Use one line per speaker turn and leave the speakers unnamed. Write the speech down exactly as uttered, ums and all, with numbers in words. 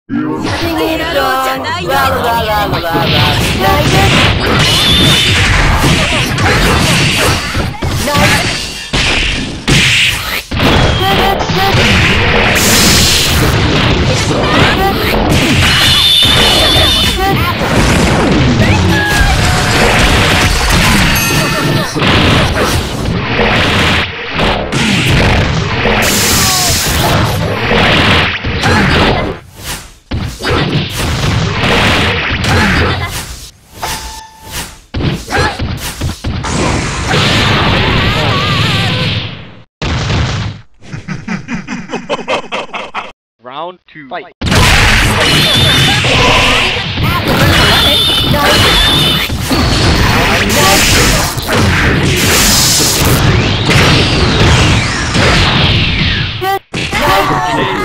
Sing it on. La la la la la la.
Round two. Fight.
Okay.